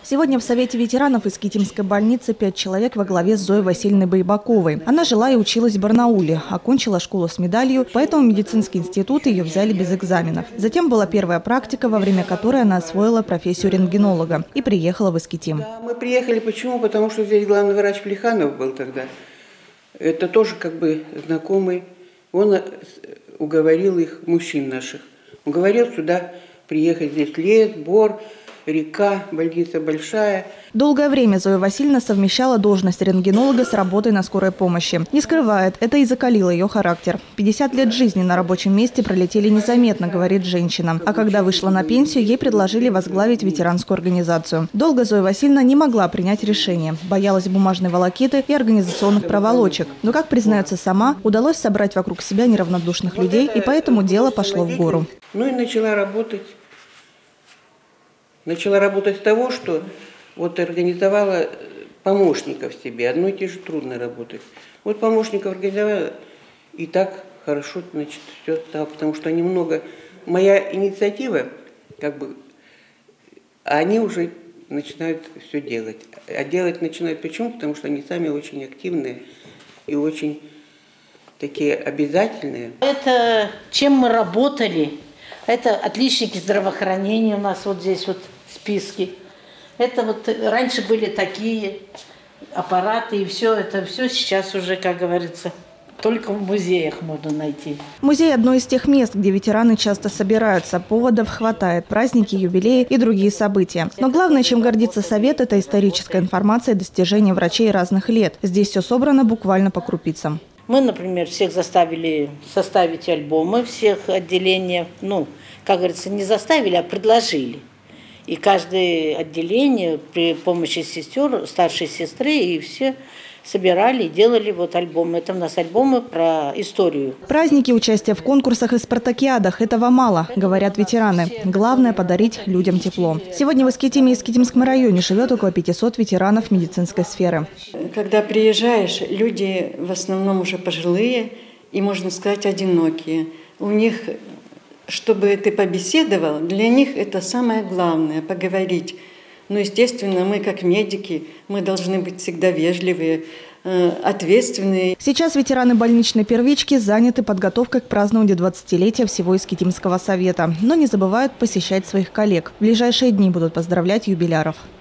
Сегодня в Совете ветеранов Искитимской больницы 5 человек во главе с Зоей Васильевной Байбаковой. Она жила и училась в Барнауле, окончила школу с медалью, поэтому в медицинский институт ее взяли без экзаменов. Затем была первая практика, во время которой она освоила профессию рентгенолога и приехала в Искитим. Да, мы приехали почему? Потому что здесь главный врач Плеханов был тогда. Это тоже как бы знакомый. Он уговорил их, мужчин наших, уговорил сюда приехать. Здесь лес, бор, река, больница большая. Долгое время Зоя Васильевна совмещала должность рентгенолога с работой на скорой помощи. Не скрывает, это и закалило ее характер. 50 лет жизни на рабочем месте пролетели незаметно, говорит женщина. А когда вышла на пенсию, ей предложили возглавить ветеранскую организацию. Долго Зоя Васильевна не могла принять решение. Боялась бумажной волокиты и организационных проволочек. Но, как признается сама, удалось собрать вокруг себя неравнодушных людей, и поэтому дело пошло в гору. Ну и начала работать. Начала работать с того, что вот организовала помощников себе. Одной и те же трудно работать. Вот помощников организовала, и так хорошо, значит, все стало, потому что они много... Моя инициатива, как бы, они уже начинают все делать. А делать начинают почему? Потому что они сами очень активные и очень такие обязательные. Это чем мы работали. Это отличники здравоохранения у нас вот здесь вот списки. Это вот раньше были такие аппараты и все. Это все сейчас уже, как говорится, только в музеях можно найти. Музей – одно из тех мест, где ветераны часто собираются. Поводов хватает – праздники, юбилеи и другие события. Но главное, чем гордится Совет – это историческая информация и достижения врачей разных лет. Здесь все собрано буквально по крупицам. Мы, например, всех заставили составить альбомы всех отделений. Ну, как говорится, не заставили, а предложили. И каждое отделение при помощи сестер, старшей сестры, и все собирали и делали вот альбомы. Это у нас альбомы про историю. Праздники, участие в конкурсах и спартакиадах – этого мало, говорят ветераны. Главное – подарить людям тепло. Сегодня в Искитиме и Искитимском районе живет около 500 ветеранов медицинской сферы. Когда приезжаешь, люди в основном уже пожилые и, можно сказать, одинокие. У них, чтобы ты побеседовал, для них это самое главное – поговорить. Но, естественно, мы, как медики, мы должны быть всегда вежливые, ответственные. Сейчас ветераны больничной первички заняты подготовкой к празднованию 20-летия всего Искитимского совета. Но не забывают посещать своих коллег. В ближайшие дни будут поздравлять юбиляров.